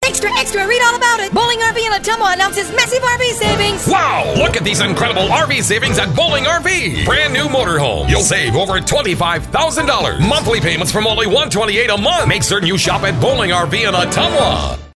Extra, extra, read all about it. Bowling RV in Ottumwa announces massive RV savings. Wow, look at these incredible RV savings at Bowling RV. Brand new motorhome. You'll save over $25,000. Monthly payments from only $128 a month. Make certain you shop at Bowling RV in Ottumwa.